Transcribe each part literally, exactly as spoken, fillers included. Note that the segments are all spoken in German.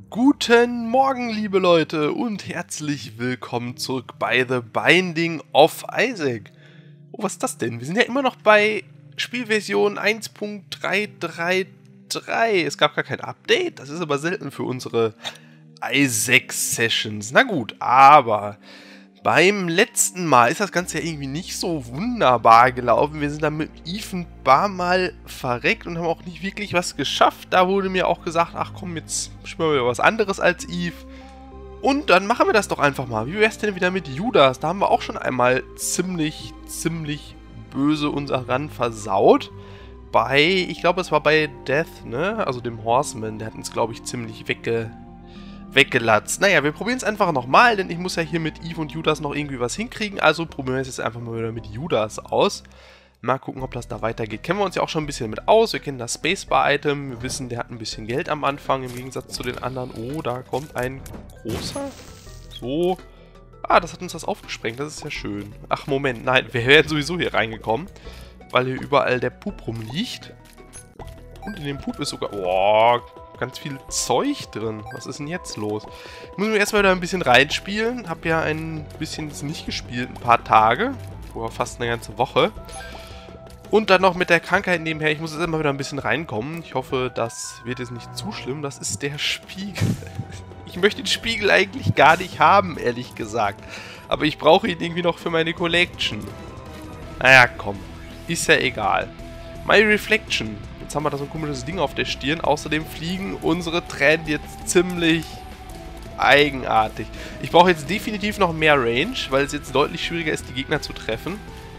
Guten Morgen, liebe Leute, und herzlich willkommen zurück bei The Binding of Isaac. Oh, was ist das denn? Wir sind ja immer noch bei Spielversion eins Punkt drei drei drei. Es gab gar kein Update, das ist aber selten für unsere Isaac-Sessions. Na gut, aber beim letzten Mal ist das Ganze ja irgendwie nicht so wunderbar gelaufen. Wir sind dann mit Eve ein paar Mal verreckt und haben auch nicht wirklich was geschafft. Da wurde mir auch gesagt, ach komm, jetzt spielen wir was anderes als Eve. Und dann machen wir das doch einfach mal. Wie wäre es denn wieder mit Judas? Da haben wir auch schon einmal ziemlich, ziemlich böse unser Run versaut. Bei, ich glaube es war bei Death, ne? Also dem Horseman, der hat uns, glaube ich, ziemlich wegge... weggelatzt. Naja, wir probieren es einfach nochmal, denn ich muss ja hier mit Eve und Judas noch irgendwie was hinkriegen. Also probieren wir es jetzt einfach mal wieder mit Judas aus. Mal gucken, ob das da weitergeht. Kennen wir uns ja auch schon ein bisschen mit aus. Wir kennen das Spacebar-Item. Wir wissen, der hat ein bisschen Geld am Anfang im Gegensatz zu den anderen. Oh, da kommt ein großer. So. Ah, das hat uns das aufgesprengt. Das ist ja schön. Ach, Moment. Nein, wir wären sowieso hier reingekommen, weil hier überall der Pup rumliegt. Und in dem Pup ist sogar... Boah, ganz viel Zeug drin. Was ist denn jetzt los? Ich muss mir erstmal wieder ein bisschen reinspielen. Hab ja ein bisschen nicht gespielt, ein paar Tage. Oder fast eine ganze Woche. Und dann noch mit der Krankheit nebenher. Ich muss jetzt immer wieder ein bisschen reinkommen. Ich hoffe, das wird jetzt nicht zu schlimm. Das ist der Spiegel. Ich möchte den Spiegel eigentlich gar nicht haben, ehrlich gesagt. Aber ich brauche ihn irgendwie noch für meine Collection. Naja, komm. Ist ja egal. My Reflection. Jetzt haben wir da so ein komisches Ding auf der Stirn. Außerdem fliegen unsere Tränen jetzt ziemlich eigenartig. Ich brauche jetzt definitiv noch mehr Range, weil es jetzt deutlich schwieriger ist, die Gegner zu treffen.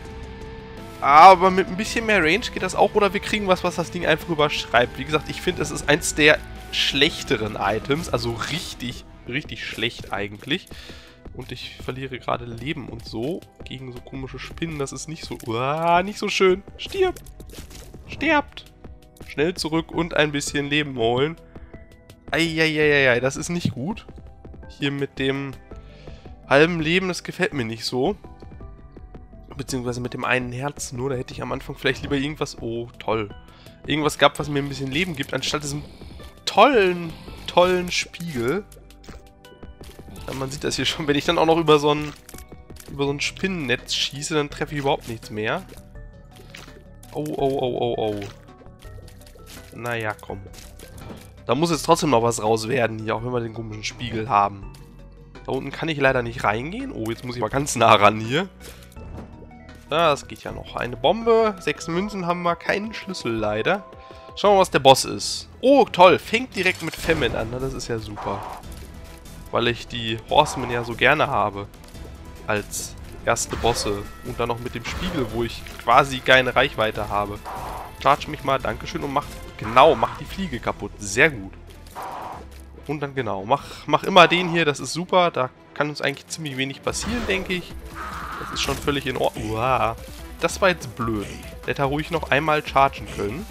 Aber mit ein bisschen mehr Range geht das auch. Oder wir kriegen was, was das Ding einfach überschreibt. Wie gesagt, ich finde, es ist eins der schlechteren Items. Also richtig, richtig schlecht eigentlich. Und ich verliere gerade Leben und so gegen so komische Spinnen. Das ist nicht so... Uah, nicht so schön. Stirb! Sterbt! Schnell zurück und ein bisschen Leben holen. Eieieiei, das ist nicht gut. Hier mit dem halben Leben, das gefällt mir nicht so. Beziehungsweise mit dem einen Herz nur. Da hätte ich am Anfang vielleicht lieber irgendwas... Oh, toll. Irgendwas gehabt, was mir ein bisschen Leben gibt, anstatt diesem tollen, tollen Spiegel. Ja, man sieht das hier schon. Wenn ich dann auch noch über so ein, über so ein Spinnennetz schieße, dann treffe ich überhaupt nichts mehr. Oh, oh, oh, oh, oh. Naja, komm. Da muss jetzt trotzdem noch was raus werden hier, auch wenn wir den komischen Spiegel haben. Da unten kann ich leider nicht reingehen. Oh, jetzt muss ich mal ganz nah ran hier. Das geht ja noch. Eine Bombe, sechs Münzen haben wir, keinen Schlüssel leider. Schauen wir mal, was der Boss ist. Oh, toll. Fängt direkt mit Famine an. Das ist ja super. Weil ich die Horsemen ja so gerne habe. Als erste Bosse. Und dann noch mit dem Spiegel, wo ich quasi keine Reichweite habe. Charge mich mal, dankeschön, und mach, genau, mach die Fliege kaputt. Sehr gut. Und dann genau, mach, mach immer den hier, das ist super. Da kann uns eigentlich ziemlich wenig passieren, denke ich. Das ist schon völlig in Ordnung. Uah. Das war jetzt blöd. Der hätte ruhig noch einmal chargen können.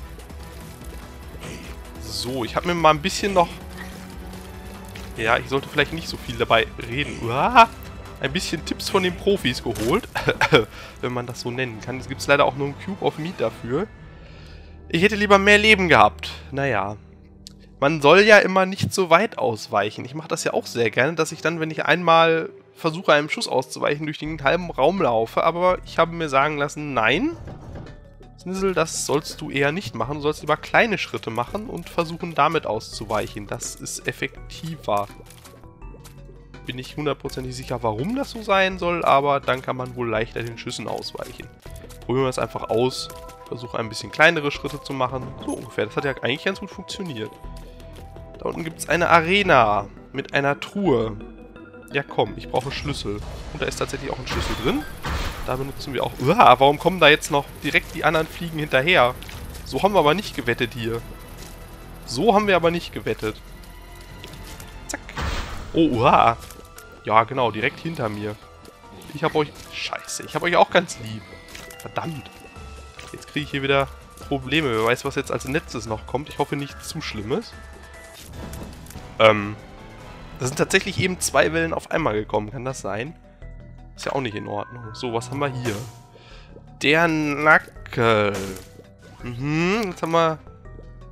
So, ich habe mir mal ein bisschen noch... Ja, ich sollte vielleicht nicht so viel dabei reden. Uah. Ein bisschen Tipps von den Profis geholt. Wenn man das so nennen kann. Es gibt leider auch nur einen Cube of Meat dafür. Ich hätte lieber mehr Leben gehabt. Naja. Man soll ja immer nicht so weit ausweichen. Ich mache das ja auch sehr gerne, dass ich dann, wenn ich einmal versuche, einem Schuss auszuweichen, durch den halben Raum laufe. Aber ich habe mir sagen lassen, nein, Snissel, das sollst du eher nicht machen. Du sollst lieber kleine Schritte machen und versuchen, damit auszuweichen. Das ist effektiver. Bin nicht hundertprozentig sicher, warum das so sein soll, aber dann kann man wohl leichter den Schüssen ausweichen. Probieren wir es einfach aus. Versuche ein bisschen kleinere Schritte zu machen. So ungefähr. Das hat ja eigentlich ganz gut funktioniert. Da unten gibt es eine Arena mit einer Truhe. Ja komm, ich brauche Schlüssel. Und da ist tatsächlich auch ein Schlüssel drin. Da benutzen wir auch... Uah, warum kommen da jetzt noch direkt die anderen Fliegen hinterher? So haben wir aber nicht gewettet hier. So haben wir aber nicht gewettet. Zack. Oh, uah. Ja genau, direkt hinter mir. Ich habe euch... Scheiße, ich habe euch auch ganz lieb. Verdammt. Jetzt kriege ich hier wieder Probleme. Wer weiß, was jetzt als letztes noch kommt. Ich hoffe, nichts zu Schlimmes. Ähm... Das sind tatsächlich eben zwei Wellen auf einmal gekommen. Kann das sein? Ist ja auch nicht in Ordnung. So, was haben wir hier? Der Nackel. Mhm, jetzt haben wir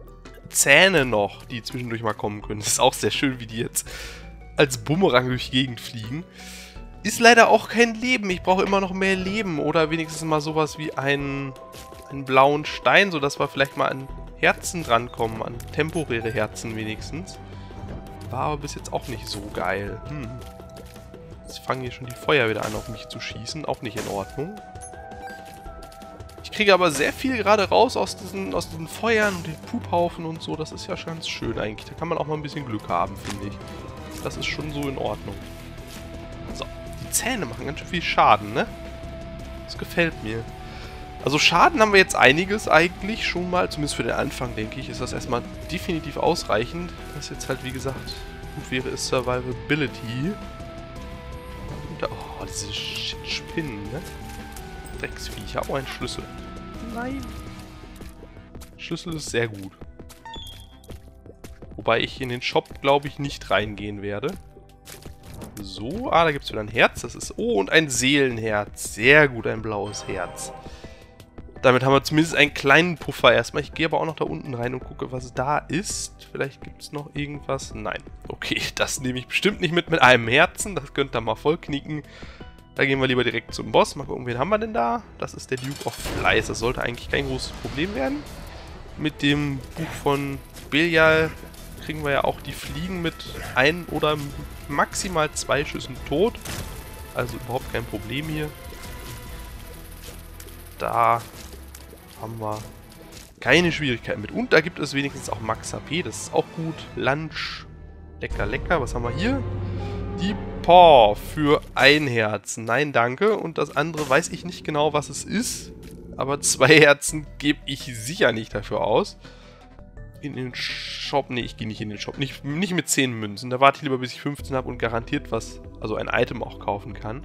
Zähne noch, die zwischendurch mal kommen können. Das ist auch sehr schön, wie die jetzt als Bumerang durch die Gegend fliegen. Ist leider auch kein Leben. Ich brauche immer noch mehr Leben. Oder wenigstens mal sowas wie einen, einen blauen Stein, sodass wir vielleicht mal an Herzen drankommen. An temporäre Herzen wenigstens. War aber bis jetzt auch nicht so geil. Hm. Jetzt fangen hier schon die Feuer wieder an, auf mich zu schießen. Auch nicht in Ordnung. Ich kriege aber sehr viel gerade raus aus diesen, aus diesen Feuern und den Puphaufen und so. Das ist ja schon ganz schön eigentlich. Da kann man auch mal ein bisschen Glück haben, finde ich. Das ist schon so in Ordnung. So, die Zähne machen ganz schön viel Schaden, ne? Das gefällt mir. Also Schaden haben wir jetzt einiges eigentlich schon mal. Zumindest für den Anfang, denke ich, ist das erstmal definitiv ausreichend. Was jetzt halt, wie gesagt, gut wäre, ist Survivability. Oh, diese Spinnen, ne? Drecksviecher. Oh, ein Schlüssel. Nein. Schlüssel ist sehr gut. Wobei ich in den Shop, glaube ich, nicht reingehen werde. So, ah, da gibt es wieder ein Herz. Das ist, oh, und ein Seelenherz. Sehr gut, ein blaues Herz. Damit haben wir zumindest einen kleinen Puffer erstmal. Ich gehe aber auch noch da unten rein und gucke, was da ist. Vielleicht gibt es noch irgendwas. Nein. Okay, das nehme ich bestimmt nicht mit mit einem Herzen. Das könnt ihr mal voll knicken. Da gehen wir lieber direkt zum Boss. Mal gucken, wen haben wir denn da? Das ist der Duke of Flies. Das sollte eigentlich kein großes Problem werden. Mit dem Buch von Belial kriegen wir ja auch die Fliegen mit ein oder maximal zwei Schüssen tot. Also überhaupt kein Problem hier. Da haben wir keine Schwierigkeiten mit. Und da gibt es wenigstens auch Max H P. Das ist auch gut. Lunch. Lecker, lecker. Was haben wir hier? Die Paw für ein Herz. Nein, danke. Und das andere weiß ich nicht genau, was es ist. Aber zwei Herzen gebe ich sicher nicht dafür aus. In den Shop. Ne, ich gehe nicht in den Shop. Nicht, nicht mit zehn Münzen. Da warte ich lieber, bis ich fünfzehn habe und garantiert was, also ein Item auch kaufen kann.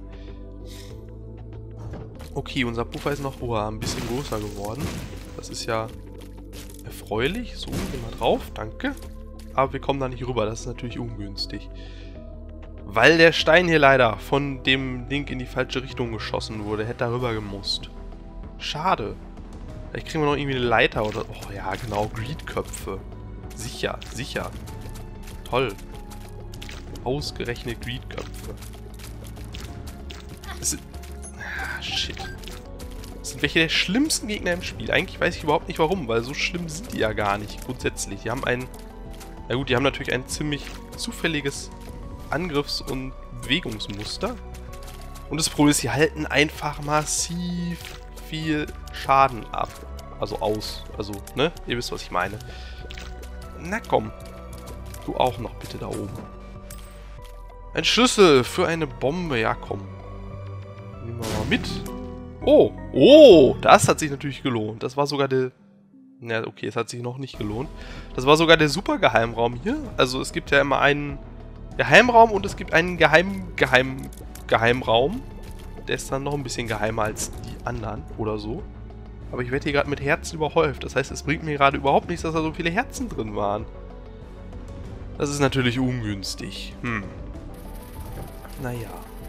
Okay, unser Puffer ist noch oh, ein bisschen größer geworden. Das ist ja erfreulich. So, gehen wir drauf. Danke. Aber wir kommen da nicht rüber. Das ist natürlich ungünstig. Weil der Stein hier leider von dem Link in die falsche Richtung geschossen wurde. Hätte da rüber gemusst. Schade. Vielleicht kriegen wir noch irgendwie eine Leiter oder... Oh ja, genau. Greedköpfe. Sicher, sicher. Toll. Ausgerechnet Greedköpfe. Das sind... Ah, shit. Das sind welche der schlimmsten Gegner im Spiel. Eigentlich weiß ich überhaupt nicht warum, weil so schlimm sind die ja gar nicht grundsätzlich. Die haben ein... Na gut, die haben natürlich ein ziemlich zufälliges Angriffs- und Bewegungsmuster. Und das Problem ist, sie halten einfach massiv viel Schaden ab. Also aus. Also, ne? Ihr wisst, was ich meine. Na komm. Du auch noch bitte da oben. Ein Schlüssel für eine Bombe. Ja, komm. Nehmen wir mal mit. Oh. Oh. Das hat sich natürlich gelohnt. Das war sogar der... Ja, okay, es hat sich noch nicht gelohnt. Das war sogar der super Geheimraum hier. Also es gibt ja immer einen Geheimraum und es gibt einen Geheim... Geheim... Geheimraum. Der ist dann noch ein bisschen geheimer als die anderen oder so. Aber ich werde hier gerade mit Herzen überhäuft. Das heißt, es bringt mir gerade überhaupt nichts, dass da so viele Herzen drin waren. Das ist natürlich ungünstig. Hm. Naja.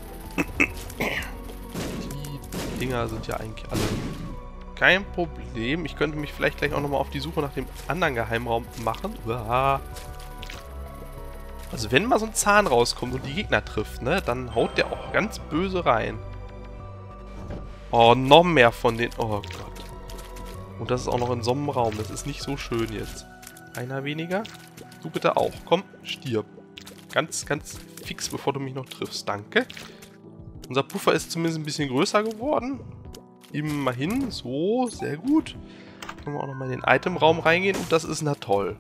Die Dinger sind ja eigentlich alle kein Problem. Ich könnte mich vielleicht gleich auch nochmal auf die Suche nach dem anderen Geheimraum machen. Uah. Also wenn mal so ein Zahn rauskommt und die Gegner trifft, ne, dann haut der auch ganz böse rein. Oh, noch mehr von den... Oh Gott. Und das ist auch noch in so einem Raum. Das ist nicht so schön jetzt. Einer weniger. Du bitte auch. Komm, stirb. Ganz, ganz fix, bevor du mich noch triffst. Danke. Unser Puffer ist zumindest ein bisschen größer geworden. Immerhin. So, sehr gut. Können wir auch nochmal in den Itemraum reingehen. Und das ist na toll.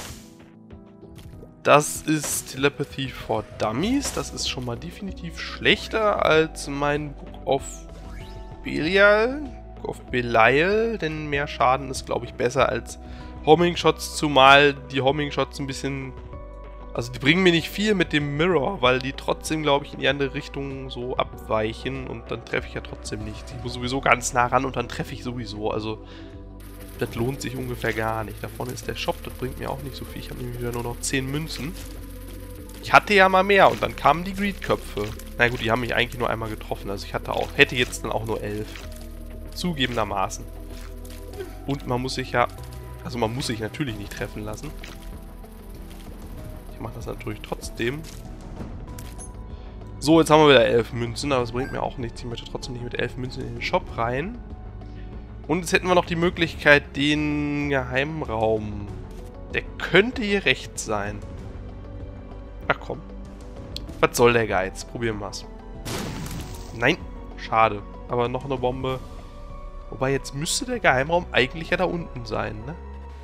Das ist Telepathy for Dummies. Das ist schon mal definitiv schlechter als mein Book of Belial. Book of Belial. Denn mehr Schaden ist, glaube ich, besser als Homing Shots. Zumal die Homing Shots ein bisschen... Also die bringen mir nicht viel mit dem Mirror, weil die trotzdem, glaube ich, in die andere Richtung so abweichen. Und dann treffe ich ja trotzdem nicht. Ich muss sowieso ganz nah ran und dann treffe ich sowieso. Also... Das lohnt sich ungefähr gar nicht. Da vorne ist der Shop, das bringt mir auch nicht so viel. Ich habe nämlich wieder nur noch zehn Münzen. Ich hatte ja mal mehr und dann kamen die Greedköpfe. Na gut, die haben mich eigentlich nur einmal getroffen. Also ich hatte auch, hätte jetzt dann auch nur elf. Zugegebenermaßen. Und man muss sich ja Also man muss sich natürlich nicht treffen lassen. Ich mache das natürlich trotzdem. So, jetzt haben wir wieder elf Münzen, aber das bringt mir auch nichts. Ich möchte trotzdem nicht mit elf Münzen in den Shop rein. Und jetzt hätten wir noch die Möglichkeit, den Geheimraum. Der könnte hier rechts sein. Ach komm. Was soll der Geiz? Probieren wir es. Nein, schade. Aber noch eine Bombe. Wobei, jetzt müsste der Geheimraum eigentlich ja da unten sein, ne?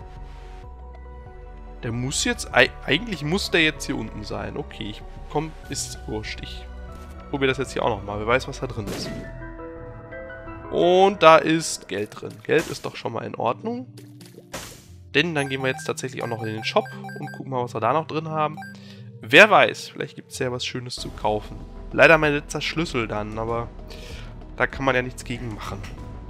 Der muss jetzt... Eigentlich muss der jetzt hier unten sein. Okay, ich komm, ist wurscht. Ich probiere das jetzt hier auch nochmal. Wer weiß, was da drin ist. Und da ist Geld drin. Geld ist doch schon mal in Ordnung. Denn dann gehen wir jetzt tatsächlich auch noch in den Shop und gucken mal, was wir da noch drin haben. Wer weiß, vielleicht gibt es ja was Schönes zu kaufen. Leider mein letzter Schlüssel dann, aber da kann man ja nichts gegen machen.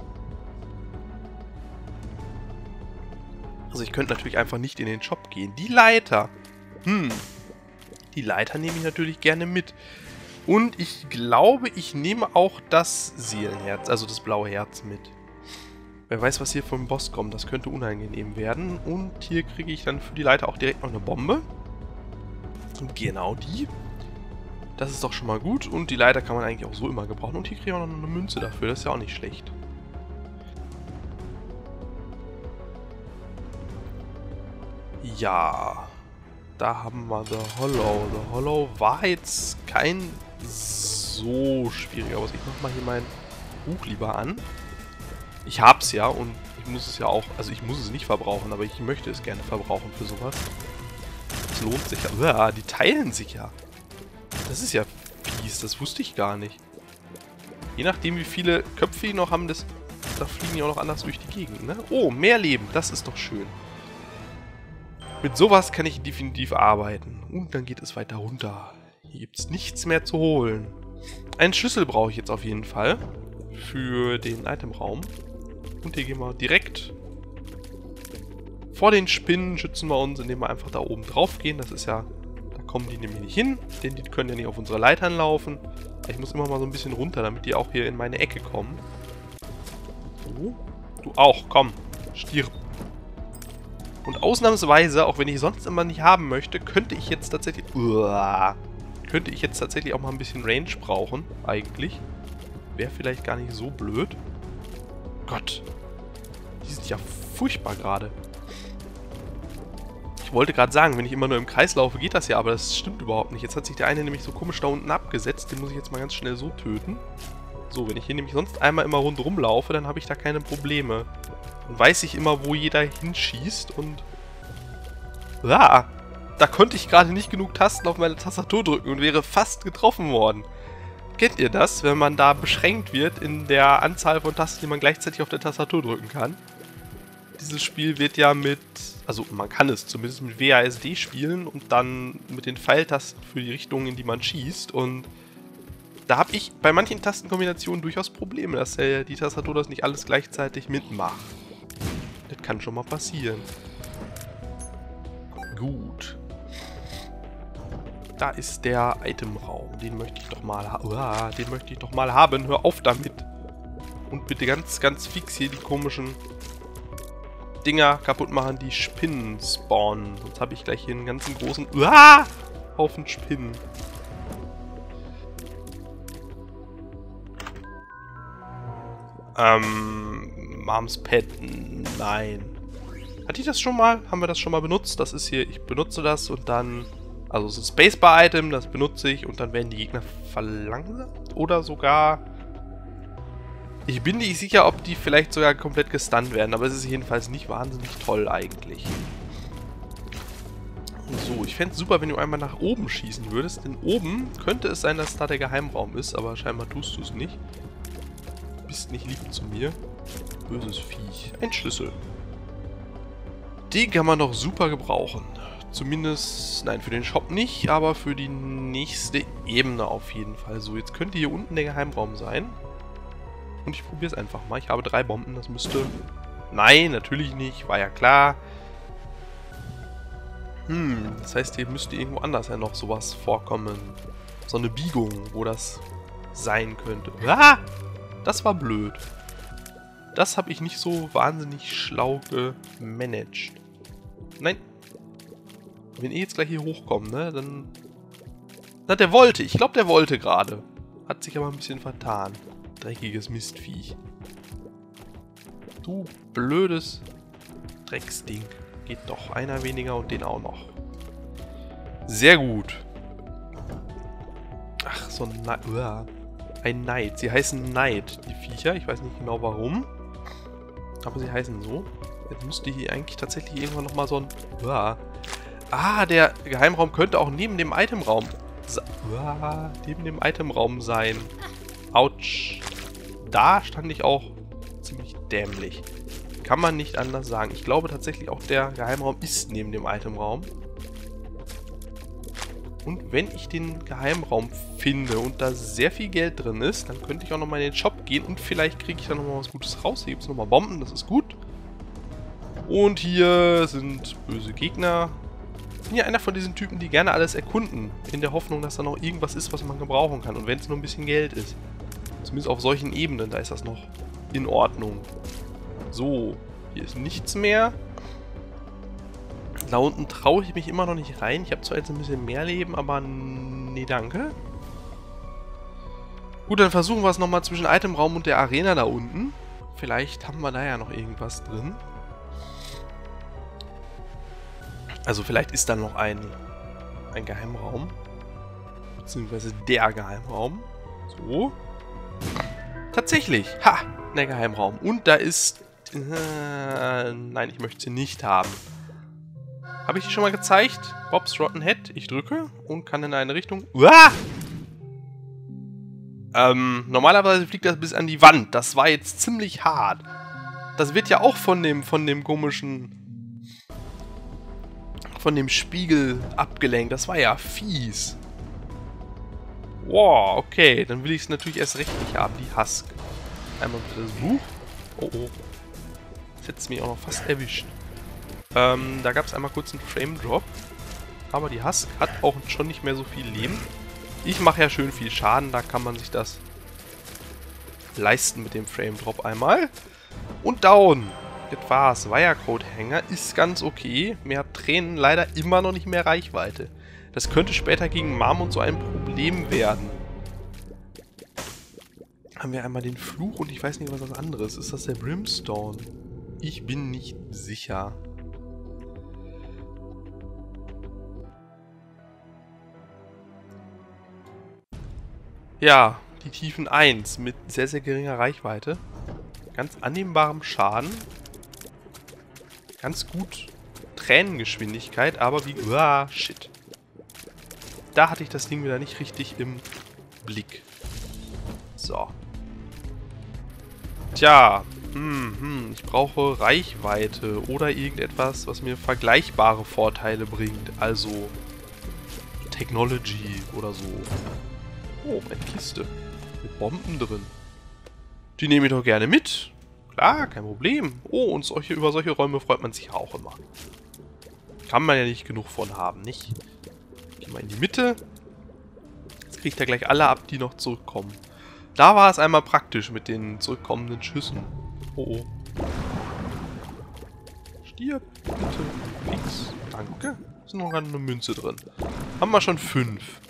Also ich könnte natürlich einfach nicht in den Shop gehen. Die Leiter. Hm. Die Leiter nehme ich natürlich gerne mit. Und ich glaube, ich nehme auch das Seelenherz, also das blaue Herz mit. Wer weiß, was hier vom Boss kommt. Das könnte unangenehm werden. Und hier kriege ich dann für die Leiter auch direkt noch eine Bombe. Und genau die. Das ist doch schon mal gut. Und die Leiter kann man eigentlich auch so immer gebrauchen. Und hier kriege ich auch noch eine Münze dafür. Das ist ja auch nicht schlecht. Ja. Da haben wir The Hollow. The Hollow war jetzt kein so schwieriger Boss. Ich mach mal hier mein Buch lieber an. Ich hab's ja und ich muss es ja auch, also ich muss es nicht verbrauchen, aber ich möchte es gerne verbrauchen für sowas. Das lohnt sich ja. Uah, die teilen sich ja. Das ist ja fies, das wusste ich gar nicht. Je nachdem, wie viele Köpfe die noch haben, das, da fliegen die auch noch anders durch die Gegend, ne? Oh, mehr Leben, das ist doch schön. Mit sowas kann ich definitiv arbeiten. Und dann geht es weiter runter. Hier gibt es nichts mehr zu holen. Einen Schlüssel brauche ich jetzt auf jeden Fall. Für den Itemraum. Und hier gehen wir direkt vor den Spinnen, schützen wir uns, indem wir einfach da oben drauf gehen. Das ist ja, da kommen die nämlich nicht hin, denn die können ja nicht auf unsere Leitern laufen. Ich muss immer mal so ein bisschen runter, damit die auch hier in meine Ecke kommen. So. Du auch, komm, stirb. Und ausnahmsweise, auch wenn ich sonst immer nicht haben möchte, könnte ich jetzt tatsächlich... Uah, könnte ich jetzt tatsächlich auch mal ein bisschen Range brauchen, eigentlich. Wäre vielleicht gar nicht so blöd. Gott. Die sind ja furchtbar gerade. Ich wollte gerade sagen, wenn ich immer nur im Kreis laufe, geht das ja, aber das stimmt überhaupt nicht. Jetzt hat sich der eine nämlich so komisch da unten abgesetzt. Den muss ich jetzt mal ganz schnell so töten. So, wenn ich hier nämlich sonst einmal immer rundherum laufe, dann habe ich da keine Probleme. Dann weiß ich immer, wo jeder hinschießt und... Ah, da konnte ich gerade nicht genug Tasten auf meine Tastatur drücken und wäre fast getroffen worden. Kennt ihr das, wenn man da beschränkt wird in der Anzahl von Tasten, die man gleichzeitig auf der Tastatur drücken kann? Dieses Spiel wird ja mit... Also man kann es zumindest mit W A S D spielen und dann mit den Pfeiltasten für die Richtung, in die man schießt. Und da habe ich bei manchen Tastenkombinationen durchaus Probleme, dass der, die Tastatur das nicht alles gleichzeitig mitmacht. Das kann schon mal passieren. Gut. Da ist der Itemraum. Den möchte ich doch mal haben. Uah, den möchte ich doch mal haben. Hör auf damit. Und bitte ganz, ganz fix hier die komischen Dinger kaputt machen, die Spinnen spawnen. Sonst habe ich gleich hier einen ganzen großen Uah, Haufen Spinnen. Ähm, Moms Pet, nein. Hatte ich das schon mal? Haben wir das schon mal benutzt? Das ist hier, ich benutze das und dann, also es ist ein Spacebar-Item, das benutze ich und dann werden die Gegner verlangsamt oder sogar... Ich bin nicht sicher, ob die vielleicht sogar komplett gestunt werden, aber es ist jedenfalls nicht wahnsinnig toll eigentlich. So, ich fände es super, wenn du einmal nach oben schießen würdest, denn oben könnte es sein, dass da der Geheimraum ist, aber scheinbar tust du es nicht. Du bist nicht lieb zu mir. Böses Viech. Ein Schlüssel. Den kann man noch super gebrauchen. Zumindest, nein, für den Shop nicht, aber für die nächste Ebene auf jeden Fall. So, jetzt könnte hier unten der Geheimraum sein. Und ich probiere es einfach mal. Ich habe drei Bomben, das müsste... Nein, natürlich nicht, war ja klar. Hm, das heißt, hier müsste irgendwo anders ja noch sowas vorkommen. So eine Biegung, wo das sein könnte. Ah! Das war blöd. Das habe ich nicht so wahnsinnig schlau gemanagt. Nein. Wenn ihr jetzt gleich hier hochkommt, ne, dann... Na, der wollte. Ich glaube, der wollte gerade. Hat sich aber ein bisschen vertan. Dreckiges Mistviech. Du blödes Drecksding. Geht doch. Einer weniger und den auch noch. Sehr gut. Ach, so ein Neid. Ein Neid. Sie heißen Neid, die Viecher. Ich weiß nicht genau warum. Aber sie heißen so. Jetzt müsste hier eigentlich tatsächlich irgendwann nochmal so ein... Uah. Ah, der Geheimraum könnte auch neben dem Itemraum... Uah, neben dem Itemraum sein. Autsch. Da stand ich auch ziemlich dämlich. Kann man nicht anders sagen. Ich glaube tatsächlich auch, der Geheimraum ist neben dem Itemraum. Und wenn ich den Geheimraum finde und da sehr viel Geld drin ist, dann könnte ich auch nochmal in den Shop gehen und vielleicht kriege ich da nochmal was Gutes raus. Hier gibt es nochmal Bomben, das ist gut. Und hier sind böse Gegner. Ich bin ja einer von diesen Typen, die gerne alles erkunden, in der Hoffnung, dass da noch irgendwas ist, was man gebrauchen kann. Und wenn es nur ein bisschen Geld ist. Zumindest auf solchen Ebenen, da ist das noch in Ordnung. So, hier ist nichts mehr. Da unten traue ich mich immer noch nicht rein. Ich habe zwar jetzt ein bisschen mehr Leben, aber nee, danke. Gut, dann versuchen wir es nochmal zwischen Itemraum und der Arena da unten. Vielleicht haben wir da ja noch irgendwas drin. Also vielleicht ist da noch ein, ein Geheimraum. Beziehungsweise der Geheimraum. So. Tatsächlich. Ha! Der Geheimraum. Und da ist... Äh, nein, ich möchte sie nicht haben. Habe ich die schon mal gezeigt? Bob's Rotten Head. Ich drücke und kann in eine Richtung... Uah! Ähm, normalerweise fliegt das bis an die Wand. Das war jetzt ziemlich hart. Das wird ja auch von dem, von dem komischen... von dem Spiegel abgelenkt. Das war ja fies. Wow, okay. Dann will ich es natürlich erst recht nicht haben, die Husk. Einmal bitte das Buch. Oh, oh. Das hätte es mich auch noch fast erwischt. Ähm, da gab es einmal kurz einen Frame-Drop. Aber die Husk hat auch schon nicht mehr so viel Leben. Ich mache ja schön viel Schaden. Da kann man sich das leisten mit dem Frame-Drop einmal. Und down. Das war's. Wirecode-Hänger ist ganz okay. Mir hat Tränen leider immer noch nicht mehr Reichweite. Das könnte später gegen Marmont so ein Problem werden. Haben wir einmal den Fluch und ich weiß nicht, was das andere ist. Ist das der Brimstone? Ich bin nicht sicher. Ja, die Tiefen eins mit sehr, sehr geringer Reichweite. Ganz annehmbarem Schaden. Ganz gut Tränengeschwindigkeit, aber wie... Uah, shit. Da hatte ich das Ding wieder nicht richtig im Blick. So. Tja. Hm, hm, ich brauche Reichweite oder irgendetwas, was mir vergleichbare Vorteile bringt. Also Technology oder so. Oh, eine Kiste. Mit Bomben drin. Die nehme ich doch gerne mit. Klar, kein Problem. Oh, und solche, über solche Räume freut man sich auch immer. Kann man ja nicht genug von haben, nicht? Gehen wir in die Mitte. Jetzt kriegt er gleich alle ab, die noch zurückkommen. Da war es einmal praktisch mit den zurückkommenden Schüssen. Oh, oh. Stirb, bitte. Nix. Danke. Ist noch eine Münze drin. Haben wir schon fünf.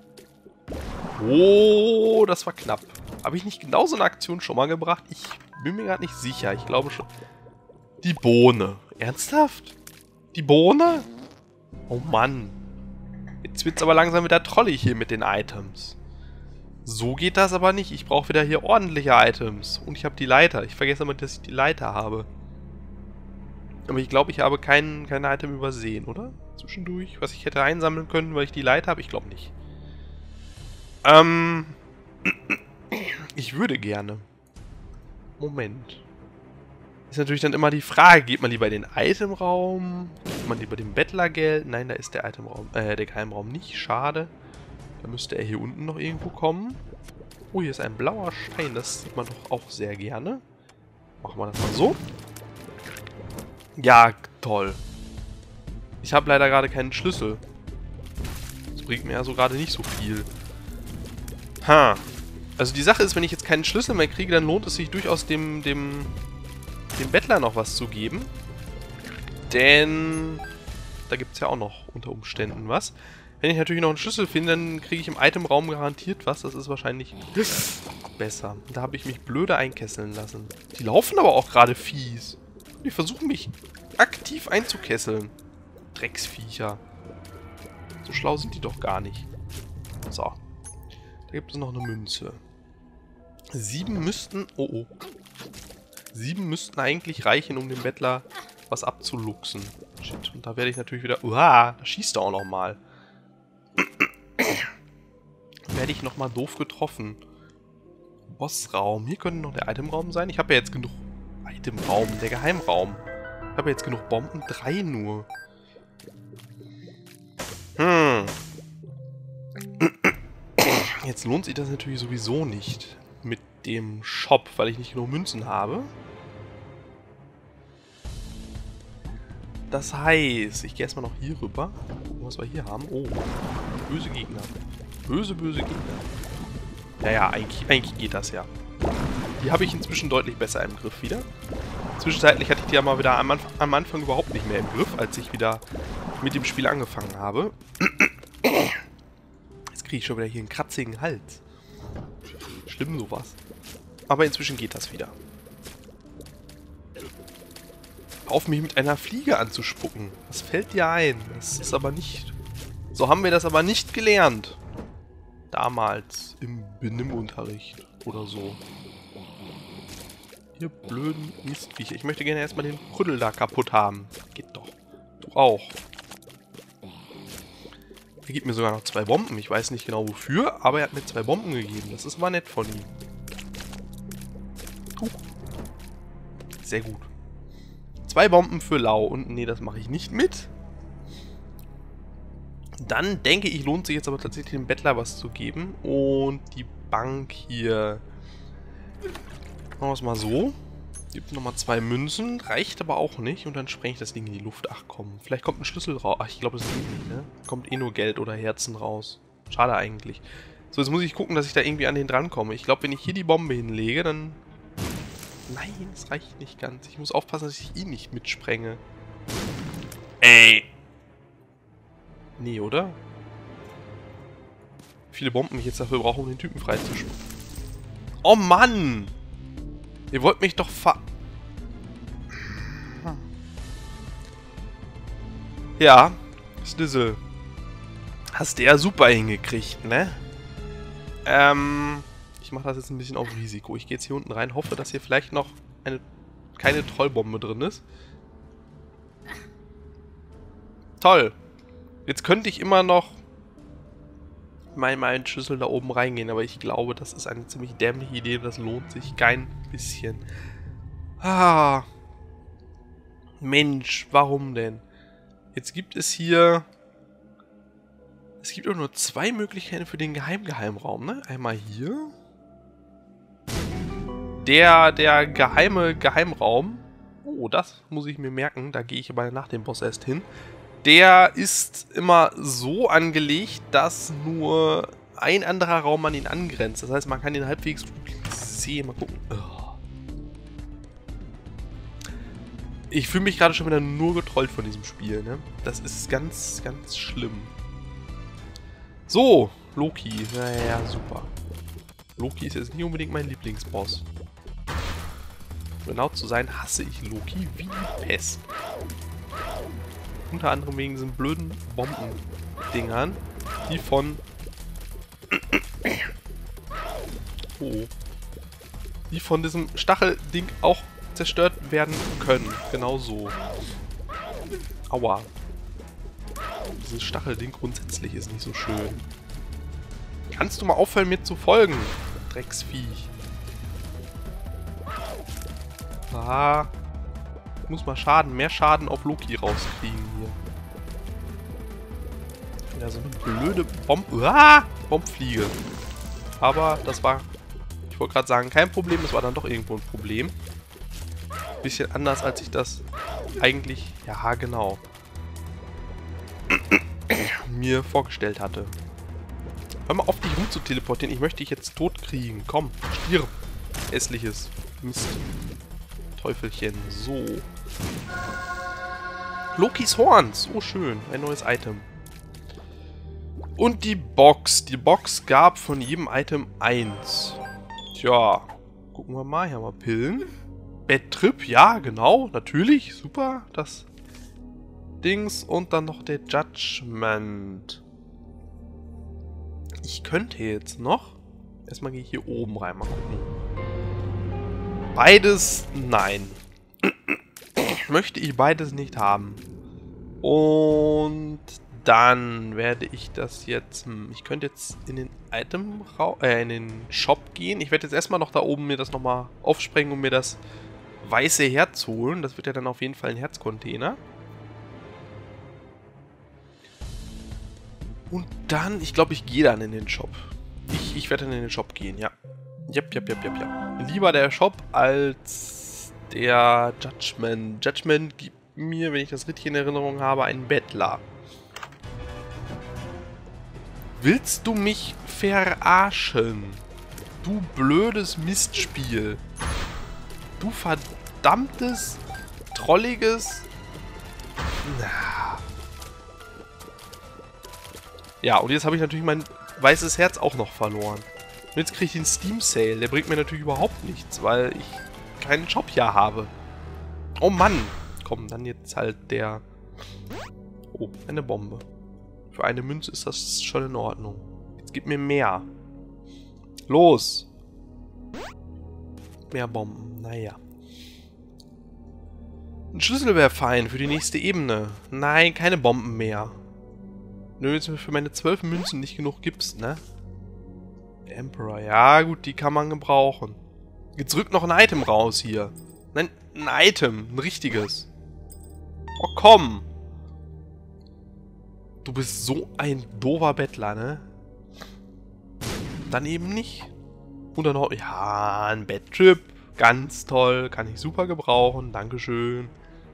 Oh, das war knapp. Habe ich nicht genau so eine Aktion schon mal gebracht? Ich bin mir gerade nicht sicher. Ich glaube schon. Die Bohne. Ernsthaft? Die Bohne? Oh Mann. Jetzt wird es aber langsam wieder trollig hier mit den Items. So geht das aber nicht. Ich brauche wieder hier ordentliche Items. Und ich habe die Leiter. Ich vergesse immer, dass ich die Leiter habe. Aber ich glaube, ich habe kein, kein Item übersehen, oder? Zwischendurch. Was ich hätte einsammeln können, weil ich die Leiter habe? Ich glaube nicht. Ähm... Ich würde gerne. Moment. Ist natürlich dann immer die Frage, geht man lieber in den Itemraum? Geht man lieber dem Bettlergeld? Nein, da ist der Itemraum, äh, der Geheimraum nicht. Schade. Da müsste er hier unten noch irgendwo kommen. Oh, hier ist ein blauer Stein. Das sieht man doch auch sehr gerne. Machen wir das mal so. Ja, toll. Ich habe leider gerade keinen Schlüssel. Das bringt mir also gerade nicht so viel. Ha. Also die Sache ist, wenn ich jetzt keinen Schlüssel mehr kriege, dann lohnt es sich durchaus dem, dem dem Bettler noch was zu geben. Denn da gibt es ja auch noch unter Umständen was. Wenn ich natürlich noch einen Schlüssel finde, dann kriege ich im Itemraum garantiert was. Das ist wahrscheinlich besser. Da habe ich mich blöde einkesseln lassen. Die laufen aber auch gerade fies. Die versuchen mich aktiv einzukesseln. Drecksviecher. So schlau sind die doch gar nicht. So. Da gibt es noch eine Münze. Sieben müssten... Oh, oh. Sieben müssten eigentlich reichen, um dem Bettler was abzuluxen. Shit. Und da werde ich natürlich wieder... Uah, da schießt er auch nochmal. Werde ich nochmal doof getroffen. Bossraum. Hier könnte noch der Itemraum sein. Ich habe ja jetzt genug... Itemraum, der Geheimraum. Ich habe ja jetzt genug Bomben. Drei nur. Hm. Jetzt lohnt sich das natürlich sowieso nicht mit dem Shop, weil ich nicht genug Münzen habe. Das heißt, ich gehe erstmal noch hier rüber. Gucken, was wir hier haben. Oh, böse Gegner. Böse, böse Gegner. Ja, ja, eigentlich, eigentlich geht das ja. Die habe ich inzwischen deutlich besser im Griff wieder. Zwischenzeitlich hatte ich die ja mal wieder am Anfang, am Anfang überhaupt nicht mehr im Griff, als ich wieder mit dem Spiel angefangen habe. Jetzt kriege ich schon wieder hier einen kratzigen Hals. Schlimm sowas. Aber inzwischen geht das wieder. Auf mich mit einer Fliege anzuspucken. Was fällt dir ein? Das ist aber nicht... So haben wir das aber nicht gelernt. Damals im Benimmunterricht oder so. Ihr blöden Mistviecher. Ich möchte gerne erstmal den Prüdel da kaputt haben. Geht doch. Du auch. Er gibt mir sogar noch zwei Bomben. Ich weiß nicht genau wofür, aber er hat mir zwei Bomben gegeben. Das ist aber nett von ihm. Uh. Sehr gut. Zwei Bomben für Lau. Und nee, das mache ich nicht mit. Dann denke ich, lohnt sich jetzt aber tatsächlich dem Bettler was zu geben. Und die Bank hier. Machen wir es mal so. Gibt nochmal zwei Münzen. Reicht aber auch nicht. Und dann spreng ich das Ding in die Luft. Ach komm. Vielleicht kommt ein Schlüssel raus. Ach, ich glaube, das geht nicht, ne? Kommt eh nur Geld oder Herzen raus. Schade eigentlich. So, jetzt muss ich gucken, dass ich da irgendwie an den drankomme. Ich glaube, wenn ich hier die Bombe hinlege, dann... Nein, das reicht nicht ganz. Ich muss aufpassen, dass ich ihn nicht mitsprenge. Ey. Nee, oder? Wie viele Bomben ich jetzt dafür brauche, um den Typen freizuschwimmen. Oh Mann! Ihr wollt mich doch ver... Ja, Snizzle. Hast du ja super hingekriegt, ne? Ähm, ich mache das jetzt ein bisschen auf Risiko. Ich gehe jetzt hier unten rein, hoffe, dass hier vielleicht noch eine keine Trollbombe drin ist. Toll. Jetzt könnte ich immer noch mal meinen Schlüssel da oben reingehen, aber ich glaube, das ist eine ziemlich dämliche Idee und das lohnt sich kein bisschen. Ah. Mensch, warum denn? Jetzt gibt es hier... Es gibt auch nur zwei Möglichkeiten für den Geheim-Geheimraum, ne? Einmal hier. Der, der geheime Geheimraum. Oh, das muss ich mir merken. Da gehe ich aber nach dem Boss erst hin. Der ist immer so angelegt, dass nur ein anderer Raum an ihn angrenzt. Das heißt, man kann ihn halbwegs sehen. Mal gucken. Oh. Ich fühle mich gerade schon wieder nur getrollt von diesem Spiel, ne? Das ist ganz, ganz schlimm. So, Loki. Naja, super. Loki ist jetzt nicht unbedingt mein Lieblingsboss. Um genau zu sein, hasse ich Loki wie die Pest. Unter anderem wegen diesen blöden Bomben-Dingern, die von... Oh. Die von diesem Stachelding auch zerstört werden können. Genau so. Aua. Dieses Stachelding grundsätzlich ist nicht so schön. Kannst du mal aufhören, mir zu folgen? Drecksviech. Ah. Ich muss mal Schaden, mehr Schaden auf Loki rauskriegen hier. Ja, so eine blöde Bombe. Ah! Bombfliege. Aber das war, ich wollte gerade sagen, kein Problem. Das war dann doch irgendwo ein Problem. Bisschen anders, als ich das eigentlich, ja genau, mir vorgestellt hatte. Hör mal auf, dich rumzuteleportieren. Ich möchte dich jetzt tot kriegen. Komm, stirb. Hässliches Mist. Teufelchen. So. Lokis Horn. So schön. Ein neues Item. Und die Box. Die Box gab von jedem Item eins. Tja. Gucken wir mal. Hier haben wir Pillen. Betttrip. Ja, genau. Natürlich. Super. Das Dings. Und dann noch der Judgment. Ich könnte jetzt noch... Erstmal gehe ich hier oben rein. Mal gucken. Beides... Nein. Möchte ich beides nicht haben. Und dann werde ich das jetzt... Hm, ich könnte jetzt in den Item... Äh, in den Shop gehen. Ich werde jetzt erstmal noch da oben mir das nochmal aufsprengen und mir das weiße Herz holen. Das wird ja dann auf jeden Fall ein Herzcontainer. Und dann, ich glaube, ich gehe dann in den Shop. Ich, ich werde dann in den Shop gehen, ja. Jep, jep, jep, jep, ja. Lieber der Shop als der Judgment. Judgment gibt mir, wenn ich das richtig in Erinnerung habe, einen Bettler. Willst du mich verarschen? Du blödes Mistspiel. Du verdammtes, trolliges... Na... Ja, und jetzt habe ich natürlich mein weißes Herz auch noch verloren. Und jetzt kriege ich den Steam Sale. Der bringt mir natürlich überhaupt nichts, weil ich keinen Shop hier habe. Oh Mann. Komm, dann jetzt halt der... Oh, eine Bombe. Für eine Münze ist das schon in Ordnung. Jetzt gib mir mehr. Los. Mehr Bomben. Naja. Ein Schlüssel wäre fein für die nächste Ebene. Nein, keine Bomben mehr. Wenn du jetzt für meine zwölf Münzen nicht genug gibst, ne? Emperor, ja gut, die kann man gebrauchen. Jetzt rückt noch ein Item raus hier. Nein, ein Item, ein richtiges. Oh komm! Du bist so ein doofer Bettler, ne? Dann eben nicht. Und dann noch, ja, ein Betttrip. Ganz toll, kann ich super gebrauchen. Dankeschön.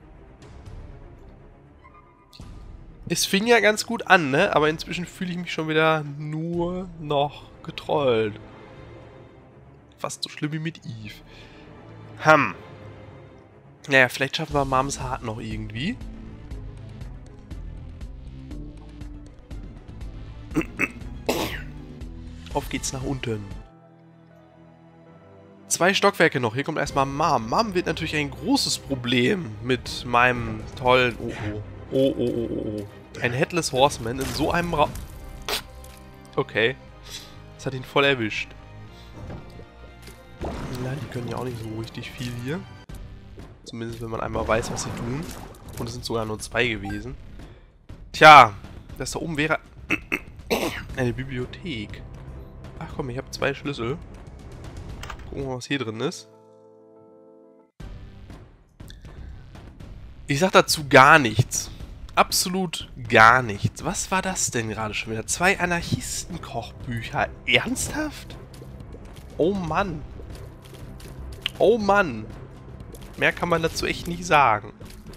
Es fing ja ganz gut an, ne? Aber inzwischen fühle ich mich schon wieder nur noch getrollt. Fast so schlimm wie mit Eve. Hm. Naja, vielleicht schaffen wir Moms Heart noch irgendwie. Auf geht's nach unten. Zwei Stockwerke noch. Hier kommt erstmal Mom. Mom wird natürlich ein großes Problem mit meinem tollen... Oh, oh. Oh, oh, oh, oh, oh. Ein Headless Horseman in so einem Raum... Okay. Das hat ihn voll erwischt. Na, die können ja auch nicht so richtig viel hier. Zumindest, wenn man einmal weiß, was sie tun. Und es sind sogar nur zwei gewesen. Tja, das da oben wäre... eine Bibliothek. Ach komm, ich habe zwei Schlüssel. Gucken wir mal, was hier drin ist. Ich sag dazu gar nichts. Absolut gar nichts. Was war das denn gerade schon wieder? Zwei Anarchisten-Kochbücher. Ernsthaft? Oh Mann. Oh Mann. Mehr kann man dazu echt nicht sagen.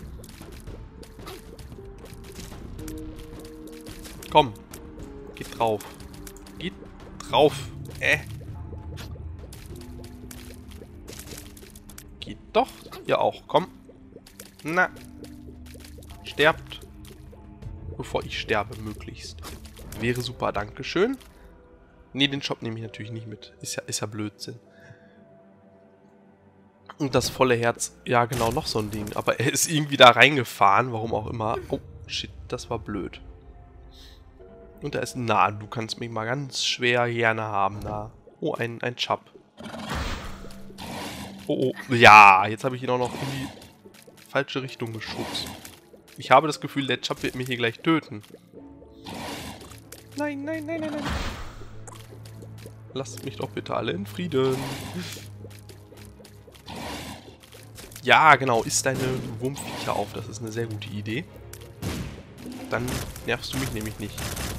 Komm. Geht drauf. Geht drauf. Äh. Geht doch. Ja auch. Komm. Na. Sterbt. Bevor ich sterbe, möglichst. Wäre super, dankeschön. Ne, den Shop nehme ich natürlich nicht mit. Ist ja, ist ja Blödsinn. Und das volle Herz, ja genau, noch so ein Ding. Aber er ist irgendwie da reingefahren, warum auch immer. Oh, shit, das war blöd. Und da ist, na, du kannst mich mal ganz schwer gerne haben da. Oh, ein, ein Chub. Oh, oh, ja, jetzt habe ich ihn auch noch in die falsche Richtung geschubst. Ich habe das Gefühl, der Chub wird mich hier gleich töten. Nein, nein, nein, nein, nein. Lasst mich doch bitte alle in Frieden. Ja, genau, isst deine Wurmviecher auf. Das ist eine sehr gute Idee. Dann nervst du mich nämlich nicht.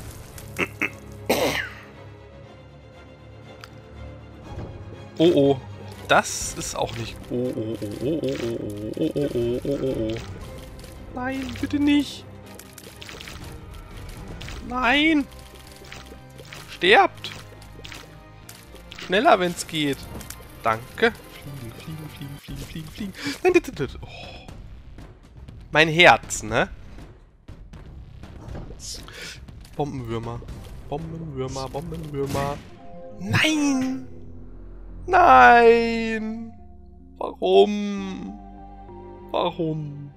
Oh, oh. Das ist auch nicht... Oh, oh, oh, oh, oh, oh, oh, oh, oh, oh, oh, oh. Nein, bitte nicht. Nein. Sterbt. Schneller, wenn es geht. Danke. fliegen, fliegen, fliegen, fliegen, fliegen, fliegen. Nein, das, das, das. Oh. Mein Herz, ne? Bombenwürmer. Bombenwürmer, Bombenwürmer. Nein! Nein! Warum? Warum?